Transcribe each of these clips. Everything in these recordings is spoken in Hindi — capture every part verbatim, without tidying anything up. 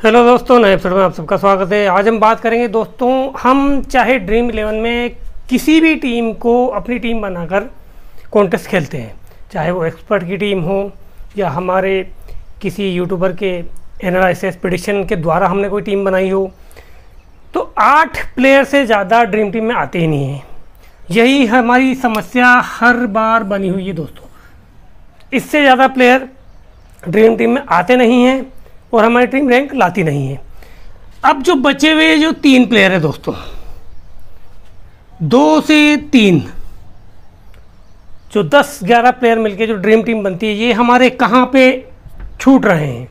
हेलो दोस्तों, नए एपिसोड में आप सबका स्वागत है। आज हम बात करेंगे दोस्तों, हम चाहे ड्रीम इलेवन में किसी भी टीम को अपनी टीम बनाकर कॉन्टेस्ट खेलते हैं, चाहे वो एक्सपर्ट की टीम हो या हमारे किसी यूट्यूबर के एनालिसिस प्रेडिक्शन के द्वारा हमने कोई टीम बनाई हो, तो आठ प्लेयर से ज़्यादा ड्रीम टीम में आते ही नहीं हैं। यही हमारी समस्या हर बार बनी हुई है दोस्तों। इससे ज़्यादा प्लेयर ड्रीम टीम में आते नहीं हैं और हमारी टीम रैंक लाती नहीं है। अब जो बचे हुए जो तीन प्लेयर है दोस्तों, दो से तीन जो दस ग्यारह प्लेयर मिलके जो ड्रीम टीम बनती है, ये हमारे कहाँ पे छूट रहे हैं।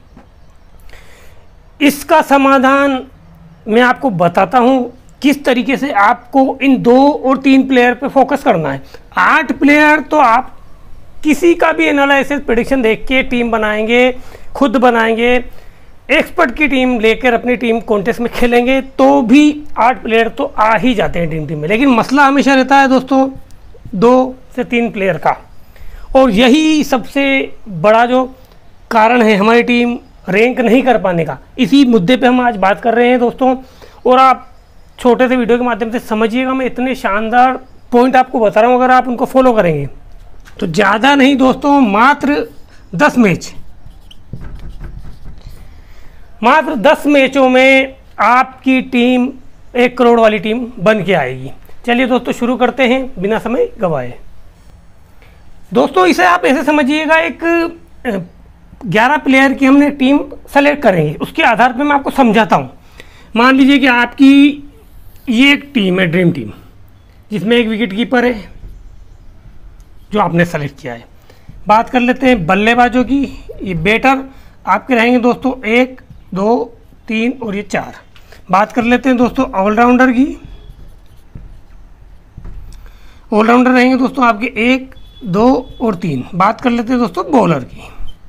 इसका समाधान मैं आपको बताता हूँ किस तरीके से आपको इन दो और तीन प्लेयर पे फोकस करना है। आठ प्लेयर तो आप किसी का भी एनालिसिस प्रेडिक्शन देख के टीम बनाएंगे, खुद बनाएंगे, एक्सपर्ट की टीम लेकर अपनी टीम कॉन्टेस्ट में खेलेंगे तो भी आठ प्लेयर तो आ ही जाते हैं ड्रीम टीम में। लेकिन मसला हमेशा रहता है दोस्तों दो से तीन प्लेयर का, और यही सबसे बड़ा जो कारण है हमारी टीम रैंक नहीं कर पाने का। इसी मुद्दे पे हम आज बात कर रहे हैं दोस्तों, और आप छोटे से वीडियो के माध्यम से समझिएगा। मैं इतने शानदार पॉइंट आपको बता रहा हूँ, अगर आप उनको फॉलो करेंगे तो ज़्यादा नहीं दोस्तों, मात्र दस मैच मात्र दस मैचों में आपकी टीम एक करोड़ वाली टीम बन के आएगी। चलिए दोस्तों शुरू करते हैं बिना समय गवाए। दोस्तों इसे आप ऐसे समझिएगा, एक ग्यारह प्लेयर की हमने टीम सेलेक्ट करेंगे, उसके आधार पर मैं आपको समझाता हूँ। मान लीजिए कि आपकी ये एक टीम है ड्रीम टीम, जिसमें एक विकेट कीपर है जो आपने सेलेक्ट किया है। बात कर लेते हैं बल्लेबाजों की। ये बैटर आपके रहेंगे दोस्तों एक दो तीन और ये चार। बात कर लेते हैं दोस्तों ऑलराउंडर की। ऑलराउंडर रहेंगे दोस्तों आपके एक दो और तीन। बात कर लेते हैं दोस्तों बॉलर की,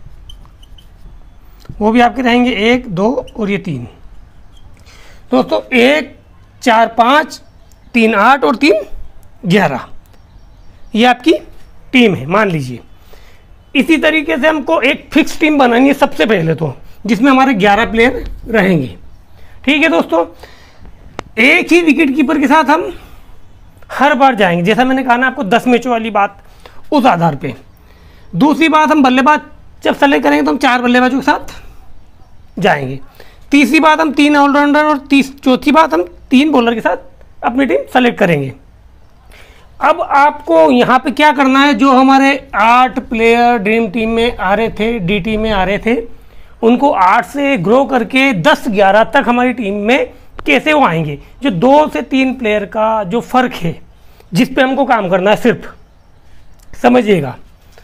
वो भी आपके रहेंगे एक दो और ये तीन। दोस्तों एक चार पाँच तीन आठ और तीन ग्यारह, ये आपकी टीम है मान लीजिए। इसी तरीके से हमको एक फिक्स टीम बनानी है सबसे पहले तो, जिसमें हमारे ग्यारह प्लेयर रहेंगे। ठीक है दोस्तों, एक ही विकेट कीपर के साथ हम हर बार जाएंगे, जैसा मैंने कहा ना आपको दस मैचों वाली बात, उस आधार पे। दूसरी बात, हम बल्लेबाज जब सेलेक्ट करेंगे तो हम चार बल्लेबाजों के साथ जाएंगे। तीसरी बात, हम तीन ऑलराउंडर, और तीस चौथी बात हम तीन बॉलर के साथ अपनी टीम सेलेक्ट करेंगे। अब आपको यहाँ पे क्या करना है, जो हमारे आठ प्लेयर ड्रीम टीम में आ रहे थे, डी टीम में आ रहे थे, उनको आठ से ग्रो करके दस ग्यारह तक हमारी टीम में कैसे वो आएंगे। जो दो से तीन प्लेयर का जो फ़र्क है, जिस पे हमको काम करना है, सिर्फ समझिएगा।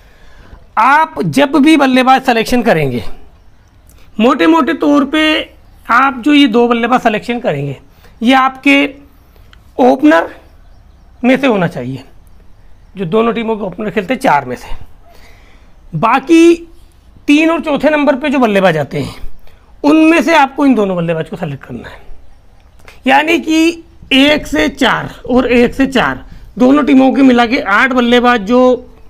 आप जब भी बल्लेबाज सिलेक्शन करेंगे, मोटे मोटे तौर पे आप जो ये दो बल्लेबाज सिलेक्शन करेंगे, ये आपके ओपनर में से होना चाहिए। जो दोनों टीमों के ओपनर खेलते हैं चार में से, बाकी तीन और चौथे नंबर पे जो बल्लेबाज आते हैं, उनमें से आपको इन दोनों बल्लेबाज को सेलेक्ट करना है। यानी कि एक से चार और एक से चार दोनों टीमों के मिला के आठ बल्लेबाज जो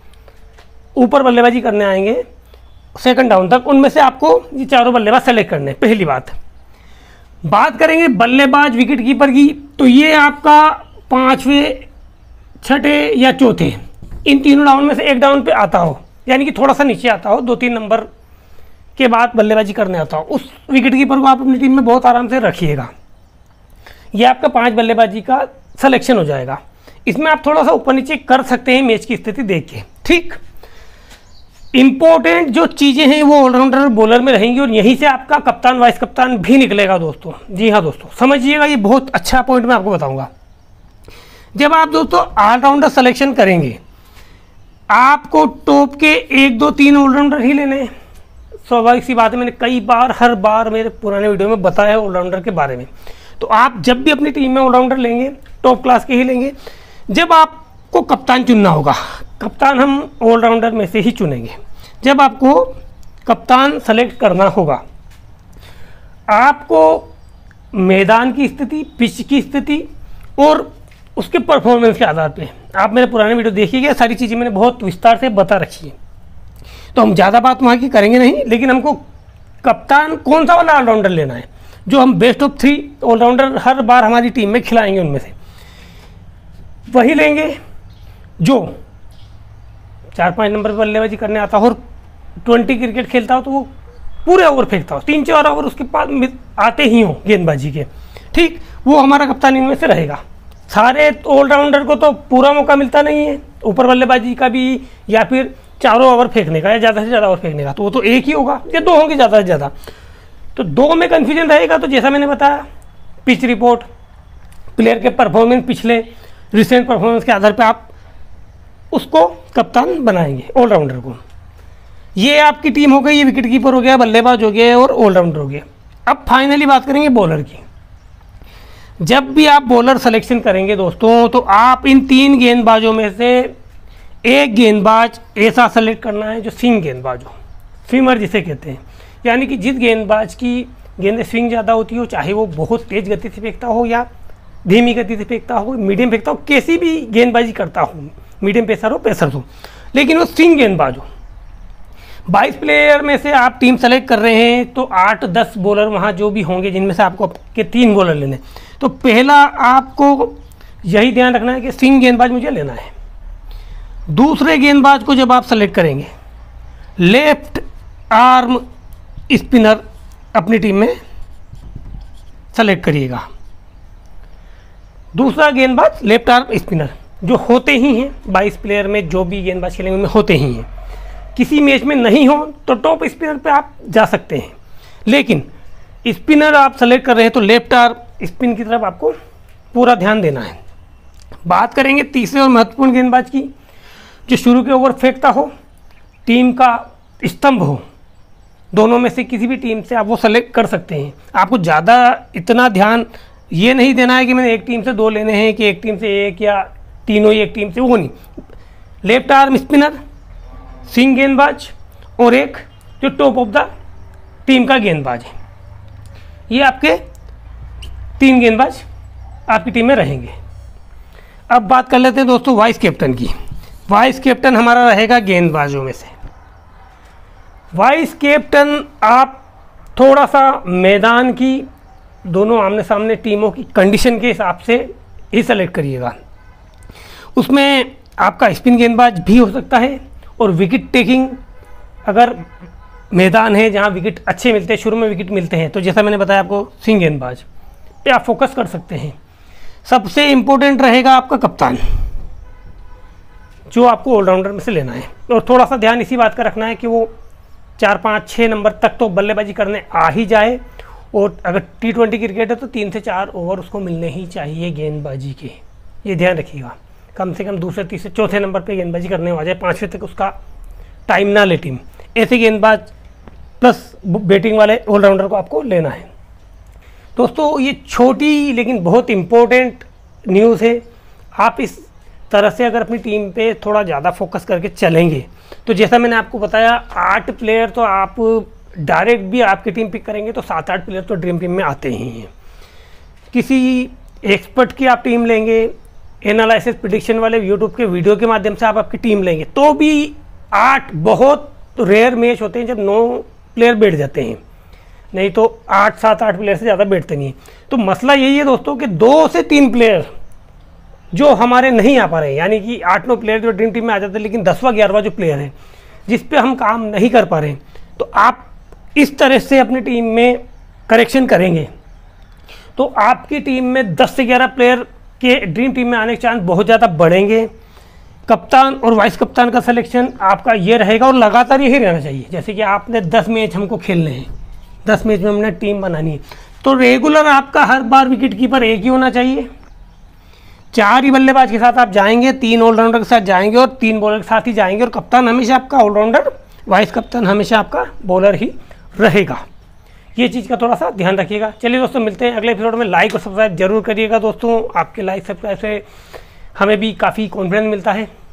ऊपर बल्लेबाजी करने आएंगे सेकंड डाउन तक, उनमें से आपको ये चारों बल्लेबाज सेलेक्ट करने हैं। पहली बात बात करेंगे बल्लेबाज विकेट कीपर की, तो ये आपका पाँचवें छठे या चौथे, इन तीनों डाउन में से एक डाउन पे आता हो, यानी कि थोड़ा सा नीचे आता हो, दो तीन नंबर के बाद बल्लेबाजी करने आता हो, उस विकेट कीपर को आप अपनी टीम में बहुत आराम से रखिएगा। ये आपका पांच बल्लेबाजी का सिलेक्शन हो जाएगा। इसमें आप थोड़ा सा ऊपर नीचे कर सकते हैं मैच की स्थिति देख के। ठीक, इंपॉर्टेंट जो चीज़ें हैं वो ऑलराउंडर और बॉलर में रहेंगी, और यहीं से आपका कप्तान वाइस कप्तान भी निकलेगा दोस्तों। जी हाँ दोस्तों, समझिएगा, ये बहुत अच्छा पॉइंट मैं आपको बताऊँगा। जब आप दोस्तों ऑलराउंडर सिलेक्शन करेंगे, आपको टॉप के एक दो तीन ऑलराउंडर ही लेने हैं। स्वाभाविक सी बात है, मैंने कई बार हर बार मेरे पुराने वीडियो में बताया है ऑलराउंडर के बारे में। तो आप जब भी अपनी टीम में ऑलराउंडर लेंगे, टॉप क्लास के ही लेंगे। जब आपको कप्तान चुनना होगा, कप्तान हम ऑलराउंडर में से ही चुनेंगे। जब आपको कप्तान सेलेक्ट करना होगा, आपको मैदान की स्थिति, पिच की स्थिति और उसके परफॉर्मेंस के आधार पे, आप मेरे पुराने वीडियो देखिएगा, सारी चीज़ें मैंने बहुत विस्तार से बता रखी है। तो हम ज़्यादा बात वहाँ की करेंगे नहीं, लेकिन हमको कप्तान कौन सा वाला ऑलराउंडर लेना है, जो हम बेस्ट ऑफ थ्री ऑलराउंडर हर बार हमारी टीम में खिलाएंगे, उनमें से वही लेंगे जो चार पाँच नंबर पर बल्लेबाजी करने आता हो और ट्वेंटी क्रिकेट खेलता हो तो वो पूरे ओवर फेंकता हो, तीन चार ओवर उसके पास आते ही हों गेंदबाजी के, ठीक, वो हमारा कप्तान इनमें से रहेगा। सारे ऑलराउंडर को तो पूरा मौका मिलता नहीं है ऊपर बल्लेबाजी का भी, या फिर चारों ओवर फेंकने का या ज़्यादा से ज़्यादा ओवर फेंकने का, तो वो तो एक ही होगा या दो होंगे ज़्यादा से ज़्यादा। तो दो में कन्फ्यूजन रहेगा। तो जैसा मैंने बताया, पिच रिपोर्ट, प्लेयर के परफॉर्मेंस, पिछले रिसेंट परफॉर्मेंस के आधार पर आप उसको कप्तान बनाएंगे ऑलराउंडर को। ये आपकी टीम हो गई, ये विकेट कीपर हो गया, बल्लेबाज हो गया और ऑलराउंडर हो गया। अब फाइनली बात करेंगे बॉलर की। जब भी आप बॉलर सिलेक्शन करेंगे दोस्तों, तो आप इन तीन गेंदबाजों में से एक गेंदबाज ऐसा सेलेक्ट करना है जो स्विंग गेंदबाज हो, स्विमर जिसे कहते हैं, यानी कि जिस गेंदबाज की गेंदें स्विंग ज़्यादा होती हो, चाहे वो बहुत तेज़ गति से फेंकता हो या धीमी गति से फेंकता हो, मीडियम फेंकता हो, कैसी भी गेंदबाजी करता हो, मीडियम पेसर हो पेसर हो, लेकिन वो स्विंग गेंदबाज हो। बाईस प्लेयर में से आप टीम सेलेक्ट कर रहे हैं तो आठ दस बॉलर वहाँ जो भी होंगे, जिनमें से आपको के तीन बॉलर लेने, तो पहला आपको यही ध्यान रखना है कि स्विंग गेंदबाज मुझे लेना है। दूसरे गेंदबाज को जब आप सेलेक्ट करेंगे, लेफ्ट आर्म स्पिनर अपनी टीम में सेलेक्ट करिएगा। दूसरा गेंदबाज लेफ्ट आर्म स्पिनर जो होते ही हैं, बाईस प्लेयर में जो भी गेंदबाज खेलेंगे उनमें होते ही हैं। किसी मैच में नहीं हो तो टॉप स्पिनर पे आप जा सकते हैं, लेकिन स्पिनर आप सेलेक्ट कर रहे हैं तो लेफ्ट आर्म स्पिन की तरफ आपको पूरा ध्यान देना है। बात करेंगे तीसरे और महत्वपूर्ण गेंदबाज की, जो शुरू के ओवर फेंकता हो, टीम का स्तंभ हो। दोनों में से किसी भी टीम से आप वो सेलेक्ट कर सकते हैं। आपको ज़्यादा इतना ध्यान ये नहीं देना है कि मैंने एक टीम से दो लेने हैं कि एक टीम से एक या तीनों ही एक टीम से, वो नहीं। लेफ्ट आर्म स्पिनर, स्विंग गेंदबाज और एक जो टॉप ऑफ द टीम का गेंदबाज है, ये आपके तीन गेंदबाज आपकी टीम में रहेंगे। अब बात कर लेते हैं दोस्तों वाइस कैप्टन की। वाइस कैप्टन हमारा रहेगा गेंदबाजों में से। वाइस कैप्टन आप थोड़ा सा मैदान की दोनों आमने सामने टीमों की कंडीशन के हिसाब से ही सेलेक्ट करिएगा। उसमें आपका स्पिन गेंदबाज भी हो सकता है और विकेट टेकिंग, अगर मैदान है जहां विकेट अच्छे मिलते हैं, शुरू में विकेट मिलते हैं, तो जैसा मैंने बताया आपको स्विंग गेंदबाज पे आप फोकस कर सकते हैं। सबसे इम्पोर्टेंट रहेगा आपका कप्तान, जो आपको ऑलराउंडर में से लेना है। और थोड़ा सा ध्यान इसी बात का रखना है कि वो चार पाँच छः नंबर तक तो बल्लेबाजी करने आ ही जाए, और अगर टी ट्वेंटी क्रिकेट है तो तीन से चार ओवर उसको मिलने ही चाहिए गेंदबाजी के, ये ध्यान रखिएगा। कम से कम दूसरे तीसरे चौथे नंबर पे गेंदबाजी करने आ जाए, पाँचवें तक उसका टाइम ना ले टीम। ऐसे गेंदबाज प्लस बैटिंग वाले ऑलराउंडर को आपको लेना है। दोस्तों ये छोटी लेकिन बहुत इम्पोर्टेंट न्यूज़ है। आप इस तरह से अगर अपनी टीम पे थोड़ा ज़्यादा फोकस करके चलेंगे तो जैसा मैंने आपको बताया, आठ प्लेयर तो आप डायरेक्ट भी आपकी टीम पिक करेंगे तो सात आठ प्लेयर तो ड्रीम टीम में आते ही हैं। किसी एक्सपर्ट की आप टीम लेंगे, एनालिसिस प्रेडिक्शन वाले यूट्यूब के वीडियो के माध्यम से आप आपकी टीम लेंगे तो भी आठ, बहुत रेयर मैच होते हैं जब नौ प्लेयर बैठ जाते हैं, नहीं तो आठ सात आठ प्लेयर से ज़्यादा बैठते नहीं हैं। तो मसला यही है दोस्तों कि दो से तीन प्लेयर जो हमारे नहीं आ पा रहे हैं, यानी कि आठ नौ प्लेयर जो ड्रीम टीम में आ जाते हैं, लेकिन दसवां ग्यारहवां जो प्लेयर है जिस पे हम काम नहीं कर पा रहे हैं, तो आप इस तरह से अपनी टीम में करेक्शन करेंगे तो आपकी टीम में दस से ग्यारह प्लेयर के ड्रीम टीम में आने के चांस बहुत ज़्यादा बढ़ेंगे। कप्तान और वाइस कप्तान का सिलेक्शन आपका ये रहेगा और लगातार यही रहना चाहिए। जैसे कि आपने दस मैच हमको खेलने हैं, दस मैच में हमने टीम बनानी है, तो रेगुलर आपका हर बार विकेट कीपर एक ही होना चाहिए। चार ही बल्लेबाज के साथ आप जाएंगे, तीन ऑलराउंडर के साथ जाएंगे और तीन बॉलर के साथ ही जाएंगे, और कप्तान हमेशा आपका ऑलराउंडर, वाइस कप्तान हमेशा आपका बॉलर ही रहेगा। ये चीज़ का थोड़ा सा ध्यान रखिएगा। चलिए दोस्तों, मिलते हैं अगले एपिसोड में। लाइक और सब्सक्राइब जरूर करिएगा दोस्तों, आपके लाइक सब्सक्राइब से हमें भी काफ़ी कॉन्फिडेंस मिलता है।